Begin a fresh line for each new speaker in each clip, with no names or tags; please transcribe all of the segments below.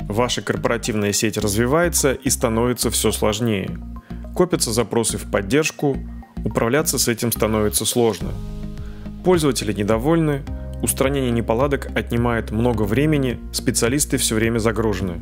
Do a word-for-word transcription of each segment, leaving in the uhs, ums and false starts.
Ваша корпоративная сеть развивается и становится все сложнее. Копятся запросы в поддержку, управляться с этим становится сложно. Пользователи недовольны, устранение неполадок отнимает много времени, специалисты все время загружены.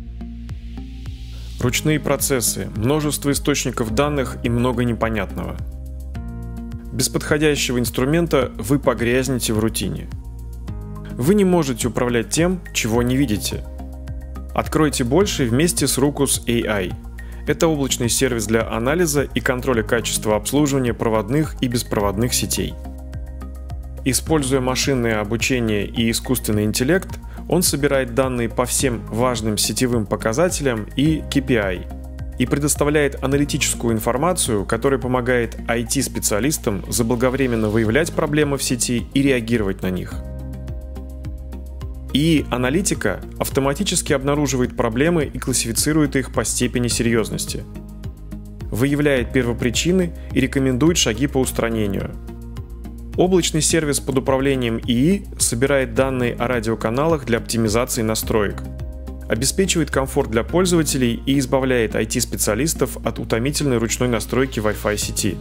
Ручные процессы, множество источников данных и много непонятного. Без подходящего инструмента вы погрязнете в рутине. Вы не можете управлять тем, чего не видите. Откройте больше вместе с Ruckus эй ай. Это облачный сервис для анализа и контроля качества обслуживания проводных и беспроводных сетей. Используя машинное обучение и искусственный интеллект, он собирает данные по всем важным сетевым показателям и кей пи ай и предоставляет аналитическую информацию, которая помогает ай ти-специалистам заблаговременно выявлять проблемы в сети и реагировать на них. ай ай-аналитика автоматически обнаруживает проблемы и классифицирует их по степени серьезности. Выявляет первопричины и рекомендует шаги по устранению. Облачный сервис под управлением ай ай собирает данные о радиоканалах для оптимизации настроек, обеспечивает комфорт для пользователей и избавляет ай ти-специалистов от утомительной ручной настройки Wi-Fi сети.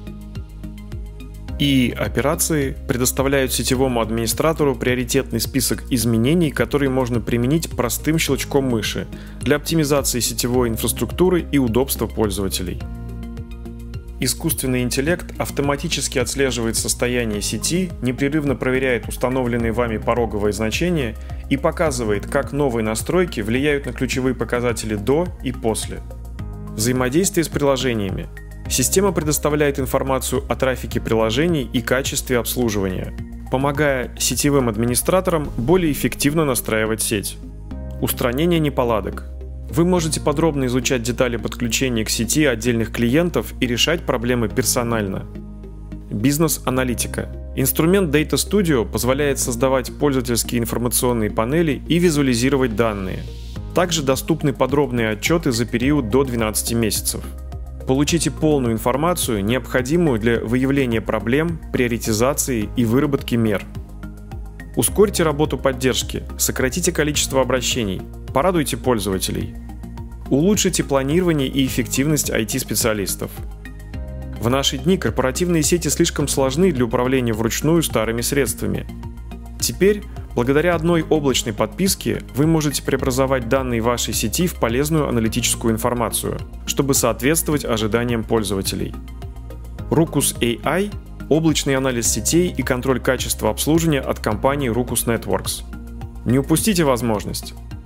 ай ай-операции предоставляют сетевому администратору приоритетный список изменений, которые можно применить простым щелчком мыши для оптимизации сетевой инфраструктуры и удобства пользователей. Искусственный интеллект автоматически отслеживает состояние сети, непрерывно проверяет установленные вами пороговые значения и показывает, как новые настройки влияют на ключевые показатели до и после. Взаимодействие с приложениями. Система предоставляет информацию о трафике приложений и качестве обслуживания, помогая сетевым администраторам более эффективно настраивать сеть. Устранение неполадок. Вы можете подробно изучать детали подключения к сети отдельных клиентов и решать проблемы персонально. Бизнес-аналитика. Инструмент Data Studio позволяет создавать пользовательские информационные панели и визуализировать данные. Также доступны подробные отчеты за период до двенадцати месяцев. Получите полную информацию, необходимую для выявления проблем, приоритизации и выработки мер. Ускорьте работу поддержки, сократите количество обращений, порадуйте пользователей. Улучшите планирование и эффективность ай ти-специалистов. В наши дни корпоративные сети слишком сложны для управления вручную старыми средствами. Теперь, благодаря одной облачной подписке, вы можете преобразовать данные вашей сети в полезную аналитическую информацию, чтобы соответствовать ожиданиям пользователей. Ruckus эй ай – облачный анализ сетей и контроль качества обслуживания от компании Ruckus Networks. Не упустите возможность.